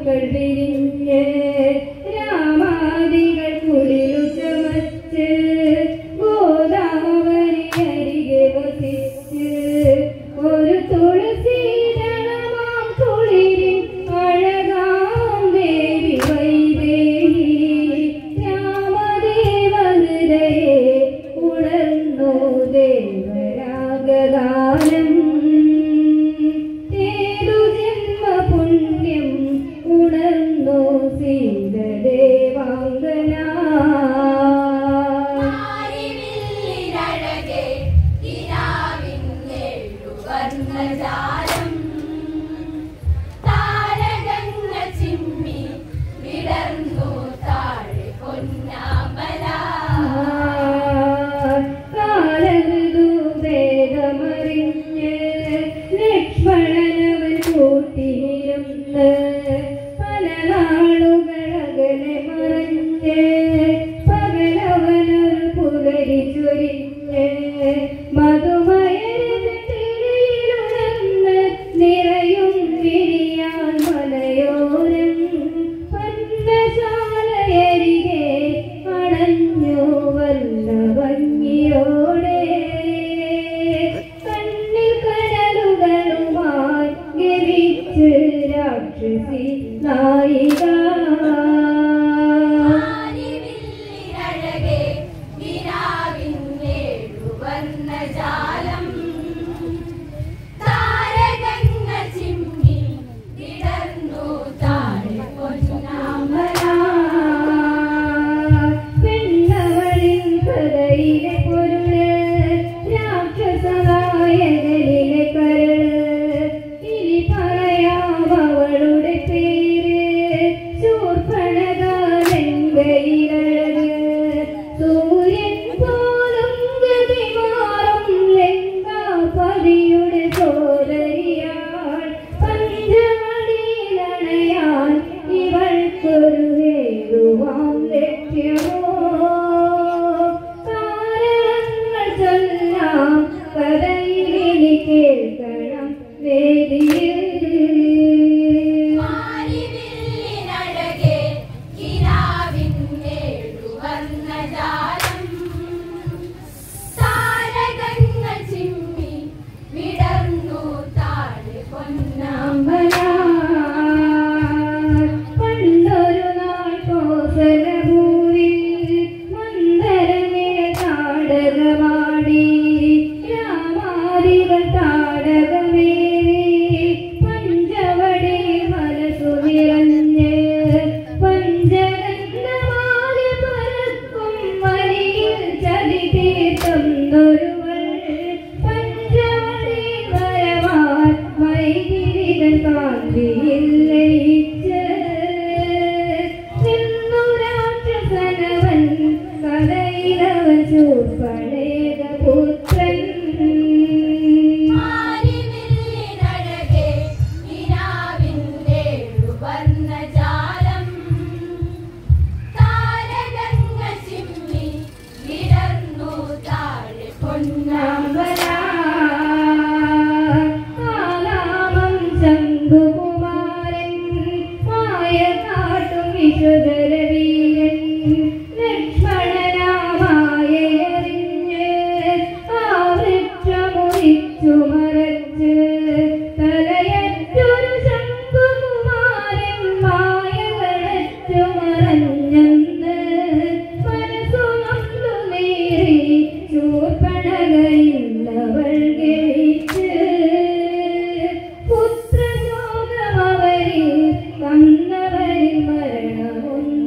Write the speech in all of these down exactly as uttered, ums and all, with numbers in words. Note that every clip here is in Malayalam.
പൂക്കൾ വിരിഞ്ഞ് രാമാദികൾ കുളിരു ചമച്ച് ഗോദാവരി അരികെ വസിച്ച് ഒരു തുളസീതളമാം കുളിരിൻ അഴകാം ദേവി വൈദേഹി രാമദേവ ഹൃദയേ ഉണർന്നോ ദേവരാഗഗാനം ഏതു ജന്മ പുണ്യം ഉണർന്നോ സീതദേവാംഗന ലക്ഷ്മണനവൻ കൂട്ടിയിരുന്ന് പല നാളുകളകലെ മറഞ്ഞ് പകലവനൊരു പുലരി ചൊരിഞ്ഞ് മധുമയരുണർന്ന് നിറയും വിരിയാൻ മലയോരം പന്നശാലയരികെ അണഞ്ഞു വല്ല ഭംഗിയോടെ രാക്ഷസി നായിക പെണ്ണവളിൻ കഥയിലെ പൊരുള് രാക്ഷസനായകനിലെ കരള് ഇനി പറയാം അവളുടെ പേര് ശൂർപ്പണകാലങ്കയിലഴക് സൂര്യൻ പോലും ഗതി മാറും ലങ്കാപതിയുടെ സോദരിയാൾ പഞ്ചവടിയിലണയാൻ ഇവൾക്കൊരു ഹേതുവാം ലക്ഷ്യമോ കാരണങ്ങൾ ചൊല്ലാം കഥയിലിനി കേൾക്കണം വേദിയിൽ പണ്ടൊരു നാൾ കോസലഭൂവിൽ മന്ദരമിഴ താടകമാടി രാമാദികൾ താടകമേറി പഞ്ചവടി മനസ്സു നിറഞ്ഞ് പഞ്ചരത്നമാകെ പരക്കും വരിയിൽ ചതി തീർക്കുന്നൊരുവൾ പഞ്ചവടി വരവാൻ വൈതിരികൾ കാന്തിയിൽ ലയിച്ച് നിന്നു രാക്ഷസനവൻ കഥയിലവൻ ശൂർപ്പണേക പുത്രൻ ആലാമം ശംഭുകുമാരൻ മായ കാട്ടും വിശ്വധരവീരൻ ലക്ഷ്മണനാമായറിഞ്ഞ് ആ വൃക്ഷമുറിച്ചു മറച്ച് തലയറ്റൊരു ശംഭുകുമാരൻ മായകളറ്റു മറഞ്ഞെന്ന് മനസ്സു നൊന്തു നേറി ശൂർപ്പണകയില്ലവൾ ഗമിച്ച് പുത്രശോകമവരിൽ തന്നവരിൽ മരണമൊന്നും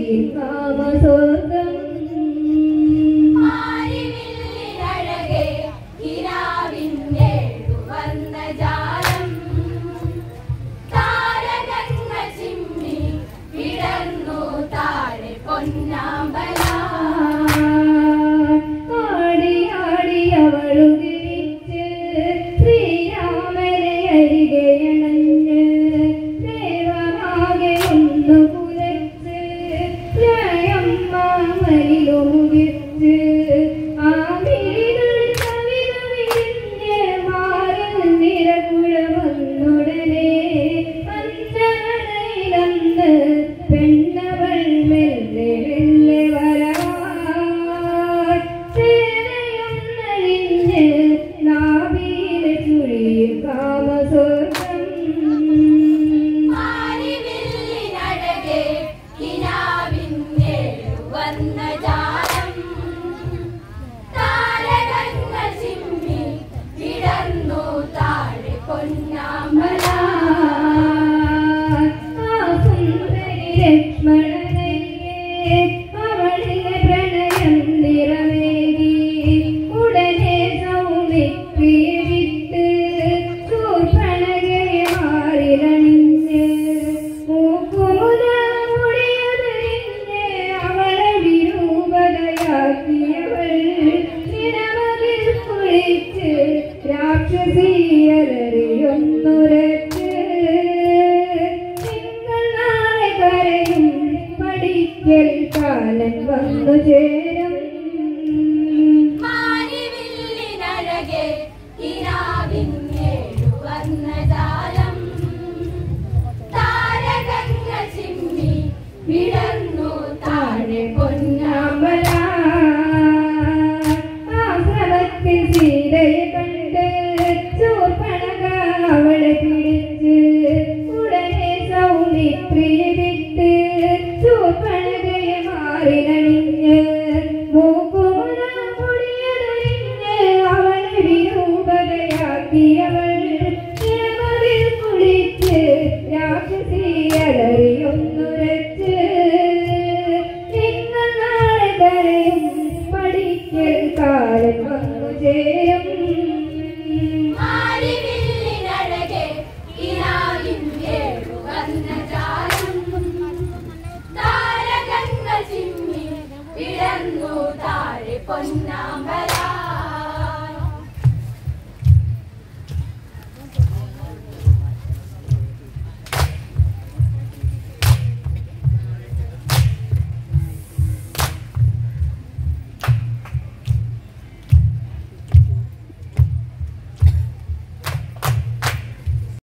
കാമസ്വർഗം ആടി ആടി അവളു തിരിച്ച് ശ്രീരാമനെ അരികെയണഞ്ഞ് ദേവമാകെ ഒന്ന് പുലച്ച് പ്രായം മാമയിലുമുകിച്ച് ആ വീടുകൾ കവിത വിരിഞ്ഞ് മാറിൽ നിരകുഴമന്നുടനെ അന്തണയിലന്ന് പെണ്ണവൾ മെല്ലെ മെല്ലെ വരാൻ സേനയൊന്നഴിഞ്ഞ് നാഭിയിലെ ചുഴിയിൽ കാമസ്വർഗം ലക്ഷ്മണനയ്യേ അവളിലെ പ്രണയം നിറമേകി ഉടനെ സൗമിത്രിയെ വിട്ട് ശൂർപ്പണഖയെ മാറിലണിഞ്ഞ് മൂക്കുമുല മുടിയതറിഞ്ഞ് അവളെ വിരൂപതയാക്കിയവൾ നിരവകിൽ കുളിച്ച് രാക്ഷസീയറിയൊന്നുരച്ച് കരയും പഠിക്കൽ കാലൻ വന്നു ചേ